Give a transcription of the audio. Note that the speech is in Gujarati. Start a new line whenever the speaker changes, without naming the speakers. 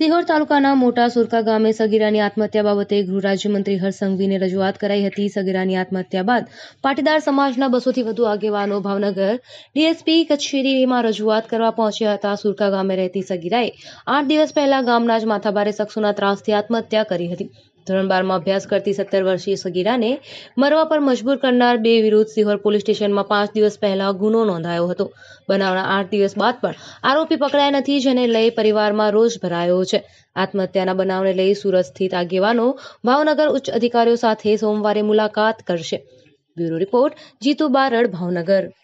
સિહોર તાલુકાના મોટા સુરકા ગામે સગીરાની આત્મહત્યા બાબતે ગૃહ રાજ્યમંત્રી હર્ષ સંઘવીને રજૂઆત કરાઈ હતી। સગીરાની આત્મહત્યા બાદ પાટીદાર સમાજના 200થી વધુ આગેવાનો ભાવનગર ડીએસપી કચેરીમાં રજૂઆત કરવા પહોંચ્યા હતા। સુરકા ગામે રહેતી સગીરાએ 8 દિવસ પહેલા ગામના જ માથાભારે શખ્સોના ત્રાસથી આત્મહત્યા કરી હતી। ધોરણ 12માં અભ્યાસ કરતી 17 વર્ષીય સગીરાને મરવા પર મજબૂર કરનાર 2 વિરુદ્ધ સિહોર પોલીસ સ્ટેશનમાં 5 દિવસ પહેલા ગુનો નોંધાયો હતો। બનાવના 8 દિવસ બાદ પણ આરોપી પકડાયા નથી, જેને લઈ પરિવારમાં રોષ ભરાયો છે। આત્મહત્યાના બનાવને લઈ સુરત સ્થિત આગેવાનો ભાવનગર ઉચ્ચ અધિકારીઓ સાથે સોમવારે મુલાકાત કરશે। Bureau report, Jitu Barad, Bhavnagar.